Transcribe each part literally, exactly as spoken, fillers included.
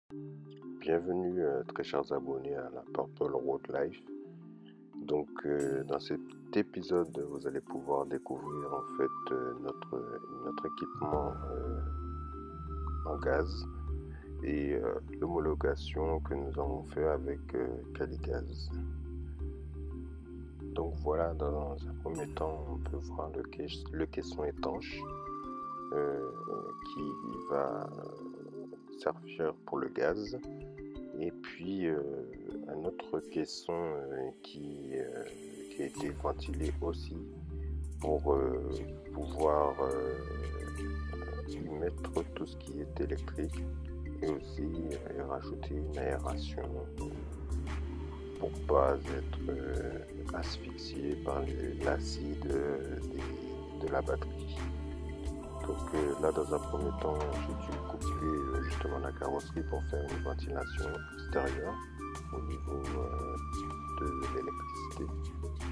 Bienvenue euh, très chers abonnés à la Purple Road Life. Donc euh, dans cet épisode vous allez pouvoir découvrir en fait euh, notre, notre équipement euh, en gaz et euh, l'homologation que nous avons fait avec euh, Caligaz. Donc voilà, dans un premier temps on peut voir le, caisse, le caisson étanche euh, qui va servir pour le gaz. Et puis euh, un autre caisson euh, qui, euh, qui a été ventilé aussi pour euh, pouvoir euh, y mettre tout ce qui est électrique et aussi euh, rajouter une aération pour ne pas être euh, asphyxié par l'acide de, de la batterie. Donc euh, là dans un premier temps j'ai dû couper euh, justement la carrosserie pour faire une ventilation extérieure au niveau euh, de l'électricité.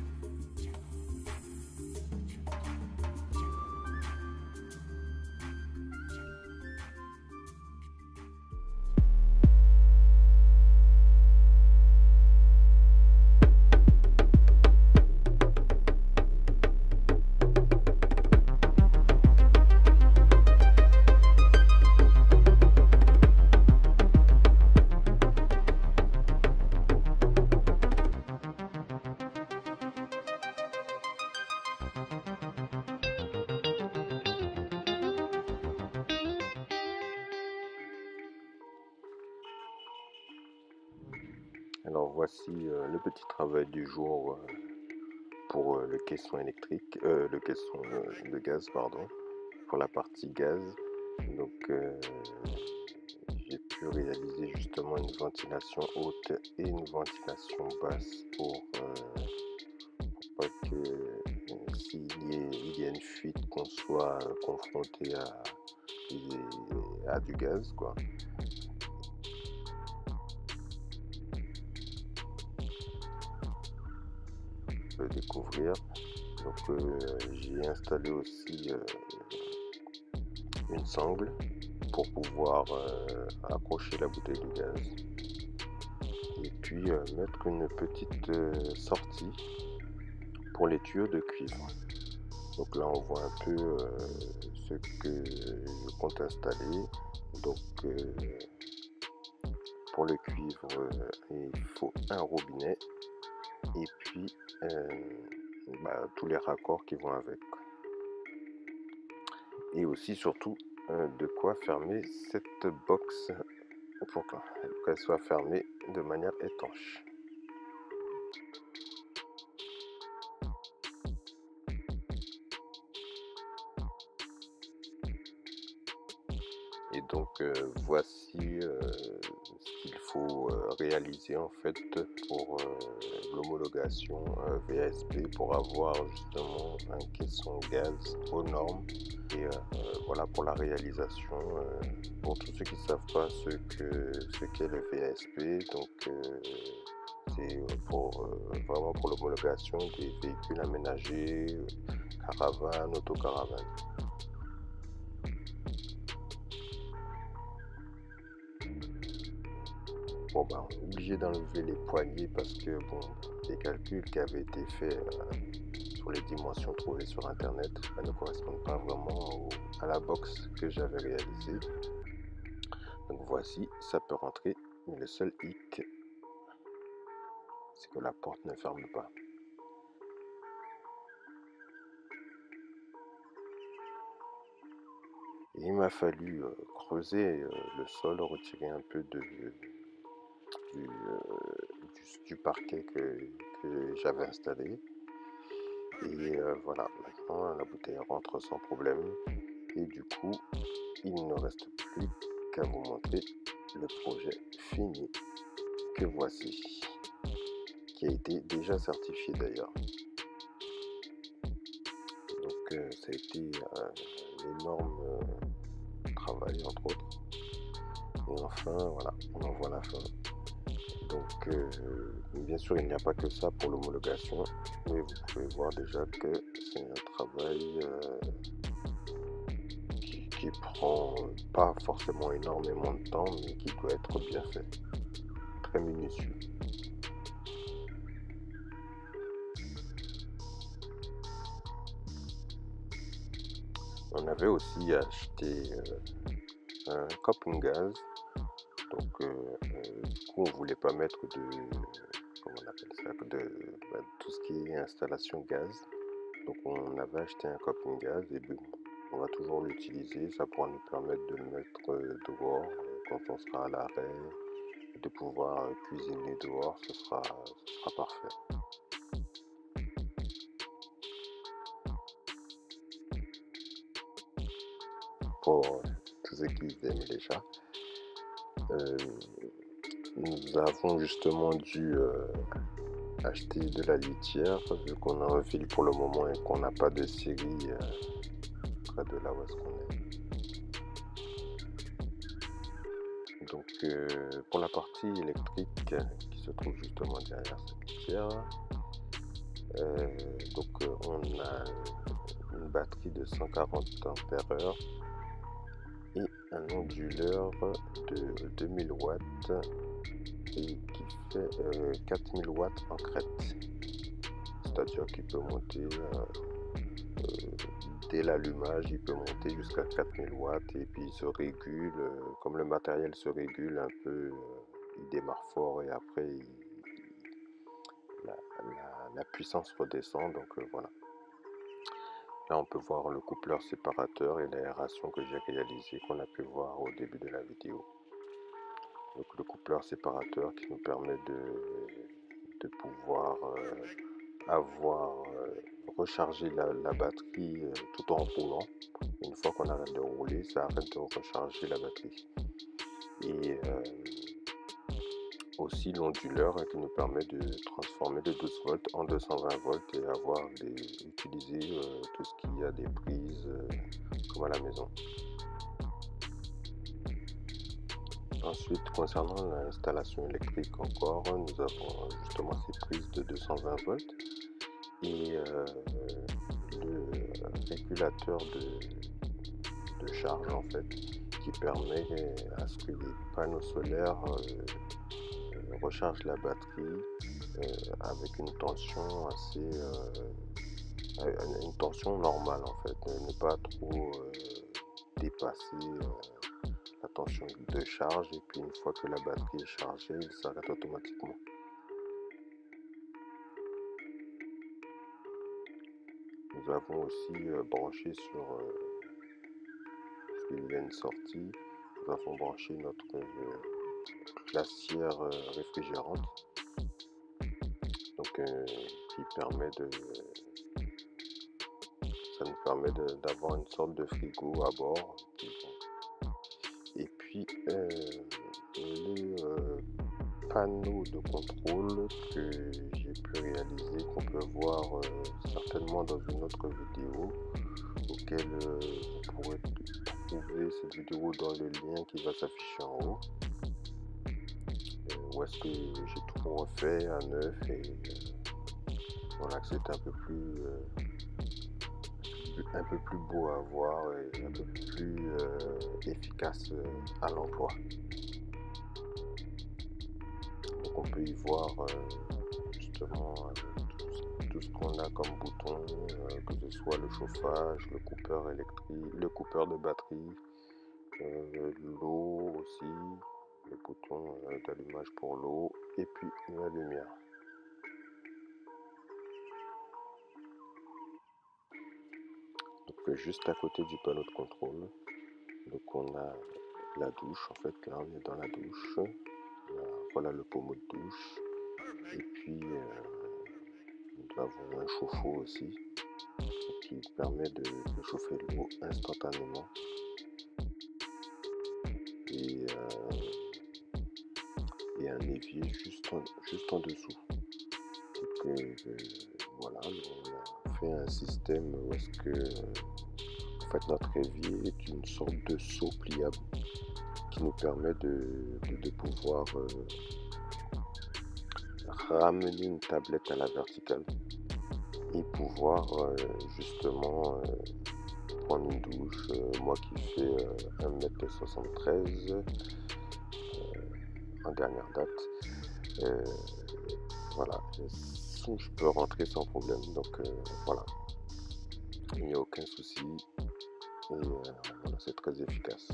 Alors voici euh, le petit travail du jour euh, pour euh, le caisson électrique, euh, le caisson euh, de gaz, pardon, pour la partie gaz. Donc euh, j'ai pu réaliser justement une ventilation haute et une ventilation basse pour, euh, pour pas que euh, s'il y, y a une fuite qu'on soit euh, confronté à, à du gaz quoi. Découvrir. Donc euh, j'ai installé aussi euh, une sangle pour pouvoir euh, accrocher la bouteille de gaz et puis euh, mettre une petite euh, sortie pour les tuyaux de cuivre. Donc là on voit un peu euh, ce que je compte installer. Donc euh, pour le cuivre euh, il faut un robinet et puis euh, bah, tous les raccords qui vont avec, et aussi surtout euh, de quoi fermer cette box pour qu'elle soit fermée de manière étanche. Et donc euh, voici euh, ce qu'il faut euh, réaliser en fait pour euh, l'homologation euh, V A S P pour avoir justement un caisson gaz aux normes. Et euh, voilà pour la réalisation. Euh, pour tous ceux qui ne savent pas ce que ce qu'est le V A S P, donc euh, c'est pour euh, vraiment pour l'homologation des véhicules aménagés, caravanes, autocaravanes. Bon bah on est obligé d'enlever les poignées parce que bon, les calculs qui avaient été faits euh, sur les dimensions trouvées sur internet ne correspondent pas vraiment au, à la box que j'avais réalisée. Donc voici, ça peut rentrer, mais le seul hic, c'est que la porte ne ferme pas. Et il m'a fallu euh, creuser euh, le sol, retirer un peu de, du, euh, du, du parquet que, que j'avais installé. Et euh, voilà, maintenant la bouteille rentre sans problème. Et du coup, il ne reste plus qu'à vous montrer le projet fini que voici, qui a été déjà certifié d'ailleurs. Donc euh, ça a été un énorme euh, travail entre autres. Et enfin, voilà, on en voit la fin. Donc euh, bien sûr il n'y a pas que ça pour l'homologation, mais vous pouvez voir déjà que c'est un travail euh, qui, qui prend euh, pas forcément énormément de temps, mais qui doit être bien fait, très minutieux. On avait aussi acheté euh, un camping gaz, donc euh, euh, du coup on voulait pas mettre de, comment on appelle ça, de bah, tout ce qui est installation gaz. Donc on avait acheté un camping gaz et bon, on va toujours l'utiliser, ça pourra nous permettre de le mettre euh, dehors euh, quand on sera à l'arrêt, de pouvoir euh, cuisiner dehors, ce sera, ce sera parfait. Pour tous ceux qui aiment les chats. Euh, nous avons justement dû euh, acheter de la litière vu qu'on est en ville pour le moment et qu'on n'a pas de scierie euh, près de là où est-ce qu'on est. Donc euh, pour la partie électrique qui se trouve justement derrière cette litière, euh, donc euh, on a une batterie de cent quarante ampères heure et un onduleur de deux mille watts et qui fait euh, quatre mille watts en crête, c'est-à-dire qu'il peut monter euh, euh, dès l'allumage, il peut monter jusqu'à quatre mille watts et puis il se régule, euh, comme le matériel se régule un peu, euh, il démarre fort et après il, la, la, la, puissance redescend, donc euh, voilà. Là on peut voir le coupleur séparateur et l'aération que j'ai réalisé, qu'on a pu voir au début de la vidéo. Donc le coupleur séparateur qui nous permet de, de pouvoir euh, avoir euh, rechargé la, la batterie euh, tout en roulant. Une fois qu'on arrête de rouler, ça arrête de recharger la batterie. Et euh, aussi l'onduleur qui nous permet de transformer de douze volts en deux cent vingt volts et avoir des, utiliser euh, tout ce qui a des prises euh, comme à la maison. Ensuite, concernant l'installation électrique encore, nous avons justement ces prises de deux cent vingt volts et euh, le régulateur de, de charge en fait qui permet à ce que les panneaux solaires euh, rechargent la batterie euh, avec une tension assez euh, une tension normale en fait, ne pas trop euh, dépasser euh, la tension de charge et puis une fois que la batterie est chargée, il s'arrête automatiquement. Nous avons aussi euh, branché sur euh, parce qu'il y a une sortie, nous avons branché notre euh, glacière euh, réfrigérante, donc euh, qui permet de ça nous permet d'avoir une sorte de frigo à bord. Et puis euh, le euh, panneau de contrôle que j'ai pu réaliser, qu'on peut voir euh, certainement dans une autre vidéo, auquel euh, vous pourrez trouver cette vidéo dans le lien qui va s'afficher en haut, euh, où est-ce que j'ai tout refait à neuf et euh, voilà, que c'est un peu plus euh, un peu plus beau à voir et un peu plus euh, efficace euh, à l'emploi. Donc on peut y voir euh, justement euh, tout, tout ce qu'on a comme bouton, euh, que ce soit le chauffage, le coupeur électrique, le coupeur de batterie, euh, l'eau aussi, le bouton euh, d'allumage pour l'eau et puis la lumière. Donc juste à côté du panneau de contrôle, donc on a la douche, en fait là on est dans la douche, là, voilà le pommeau de douche, et puis euh, nous avons un chauffe-eau aussi qui permet de, de chauffer l'eau instantanément et, euh, et un évier juste en, juste en dessous. Donc euh, voilà, on a fait un système où est-ce que en fait notre évier est une sorte de seau pliable qui nous permet de, de, de pouvoir euh, ramener une tablette à la verticale et pouvoir euh, justement euh, prendre une douche. Euh, moi qui fais euh, un mètre soixante-treize euh, en dernière date. Euh, voilà, je peux rentrer sans problème. Donc euh, voilà, il n'y a aucun souci. Et euh, voilà, c'est très efficace.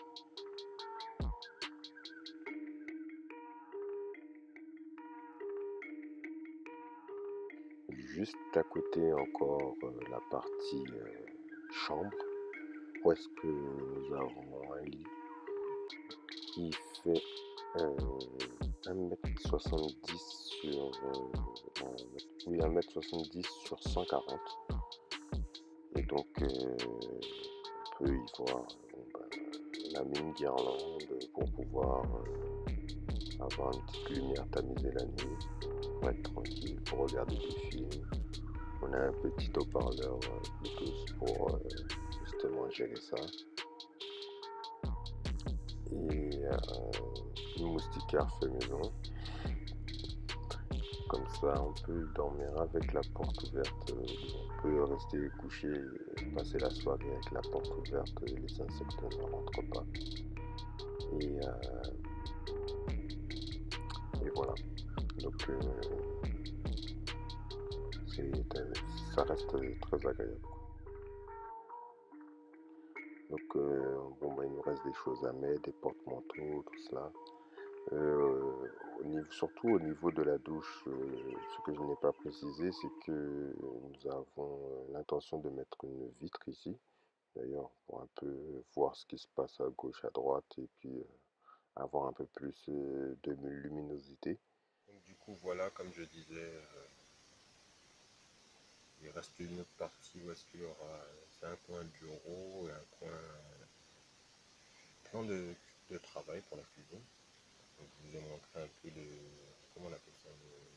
Juste à côté encore euh, la partie euh, chambre, où est-ce que nous avons un lit qui fait euh, un mètre soixante-dix sur euh, un mètre- oui, un mètre soixante-dix sur cent quarante. Et donc euh, on peut y voir bon, ben, on a mis une guirlande pour pouvoir euh, avoir une petite lumière tamisée la nuit, pour être tranquille, pour regarder des films. On a un petit haut-parleur euh, Bluetooth pour euh, justement gérer ça. Et euh, une moustiquaire fait maison. Comme ça, on peut dormir avec la porte ouverte. euh, On peut rester couché et passer la soirée avec la porte ouverte. Et les insectes ne rentrent pas. Et, euh, et voilà. Donc, euh, c'est, euh, ça reste très agréable. Donc, euh, bon, bah, il nous reste des choses à mettre, des porte-manteaux, tout cela. Euh, au niveau, surtout au niveau de la douche, euh, ce que je n'ai pas précisé, c'est que nous avons euh, l'intention de mettre une vitre ici, d'ailleurs, pour un peu voir ce qui se passe à gauche, à droite, et puis euh, avoir un peu plus euh, de luminosité. Donc du coup voilà, comme je disais, euh, il reste une autre partie où est-ce qu'il y aura, c'est un coin bureau et un coin euh, plan de, de travail pour la cuisine. Donc je vous ai montré un peu de, comment on appelle ça, le-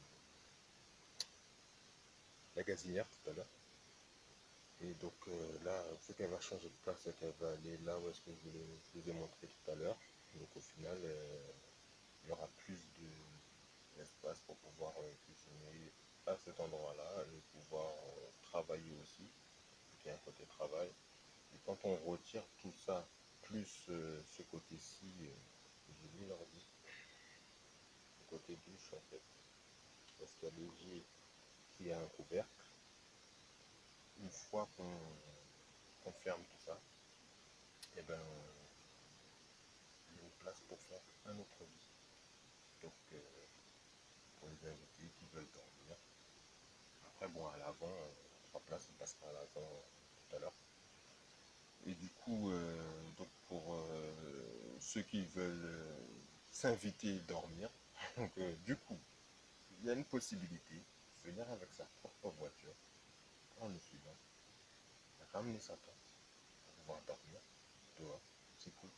la gazinière tout à l'heure. Et donc euh, là, ce qu'elle va changer de place, c'est qu'elle va aller là où est-ce que je vous, l'ai- je vous ai montré tout à l'heure. Donc au final, euh, il y aura plus de- d'espace pour pouvoir euh, cuisiner à cet endroit-là et pouvoir euh, travailler aussi, qui est un côté travail. Et quand on retire tout ça, plus euh, ce côté-ci, euh, j'ai mis l'ordi, le côté douche en fait, parce qu'il y a l'évier qui a un couvercle. Une fois qu'on qu'on ferme tout ça, et ben il y a une place pour faire un autre lit. Donc euh, pour les invités qui veulent dormir. Après bon à l'avant, euh, trois places, on passera à l'avant euh, tout à l'heure. Et du coup, euh, donc pour euh, ceux qui veulent euh, s'inviter et dormir, donc, euh, du coup, il y a une possibilité de venir avec sa propre voiture, en le suivant, ramener sa tente pour pouvoir dormir dehors, c'est cool.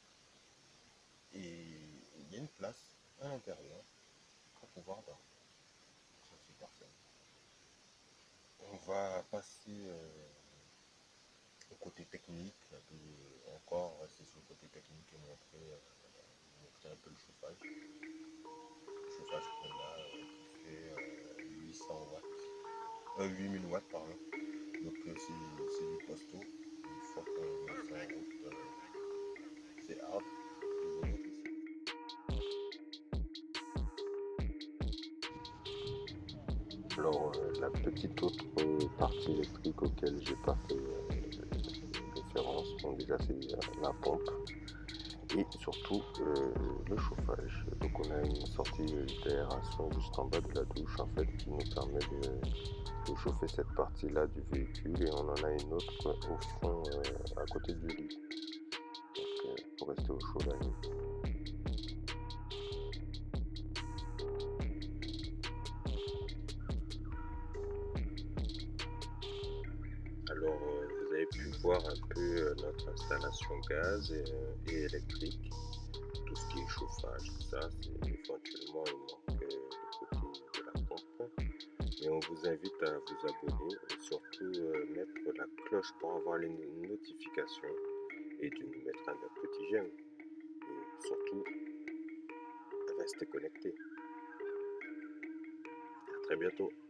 Et il y a une place à l'intérieur pour pouvoir dormir. Ça, c'est parfait. On va passer euh, au côté technique, un peu, euh, encore rester sur le côté technique et montrer, euh, montrer un peu le chauffage. Le chauffage qu'on a euh, qui fait euh, huit cents watts, euh, huit mille watts, pardon. Donc euh, c'est c'est du costaud. Une fois qu'on met ça en route, euh, c'est hard. Je vous montre ici. Alors, euh, la petite autre euh, partie électrique auquel j'ai pas fait euh, référence, bon, déjà c'est euh, la pompe et surtout euh, le chauffage. Donc on a une sortie d'aération juste en bas de la douche en fait qui nous permet de, de chauffer cette partie-là du véhicule et on en a une autre quoi, au fond euh, à côté du lit. Donc euh, pour rester au chaud la nuit. Alors euh, vous avez pu voir un peu euh, notre installation gaz et, euh, et électrique. Tout ce qui est chauffage, tout ça, c'est éventuellement il manque euh, le côté de la pompe. Et on vous invite à vous abonner et surtout euh, mettre la cloche pour avoir les notifications et de nous mettre un petit j'aime. Et surtout, restez connectés. À très bientôt.